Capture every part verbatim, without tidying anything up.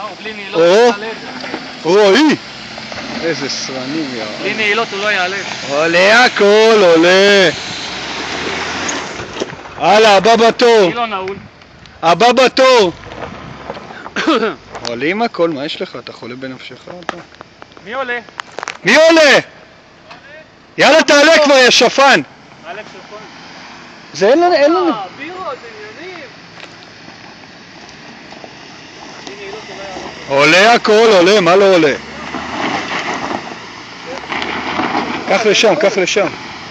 הוא בלי נעילות הוא יעלה את זה. רואי! איזה סרנים יאללה. בלי נעילות הוא לא יעלה. עולה הכל, עולה. הלאה, הבא בתור. מי לא נעול? הבא בתור. עולים הכל, מה יש לך? אתה חולה בנפשך אתה? מי עולה? מי עולה? יאללה תעלה כבר, יא שפן. אלף שפון. זה אין לנו, אין לנו. אה, בירות, עניינים. בלי נעילות הוא לא יעלה. עולה הכל, עולה, מה לא עולה? קח לשם, קח לשם.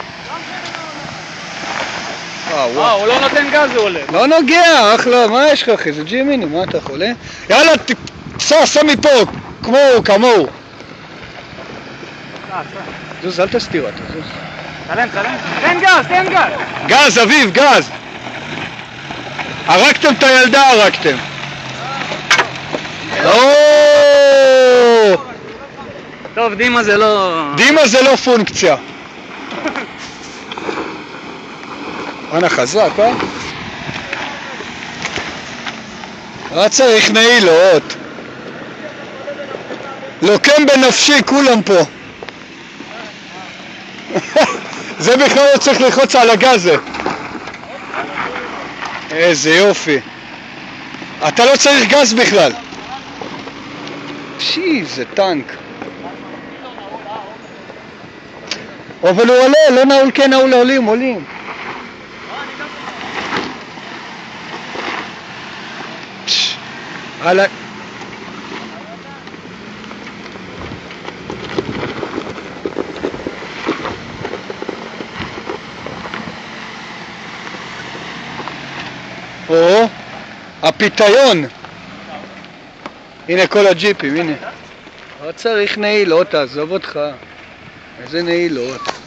אה, הוא לא נותן גז, הוא עולה. לא נוגע, אחלה, מה יש לך אחי? זה ג'ימיני, מה אתה חולה? יאללה, סע, סע מפה, כמו, כמוהו. זוז, אל תסתיר אותה, זוז. תלם, תלם. תן גז, תן גז. גז, אביב, גז. הרגתם את הילדה, הרגתם. טוב, דימה זה לא... דימה זה לא פונקציה. אנא חזק, אה? לא צריך נעילות. לוקם בנפשי כולם פה. זה בכלל לא צריך ללחוץ על הגז. איזה יופי. אתה לא צריך גז בכלל. שי, זה טנק. אבל הוא עולה, לא נעול, כן נעול, עולים, עולים. הלאה. או, הפיתיון. הנה כל הג'יפים, הנה. לא צריך נעילות, תעזוב אותך. איזה נעילות.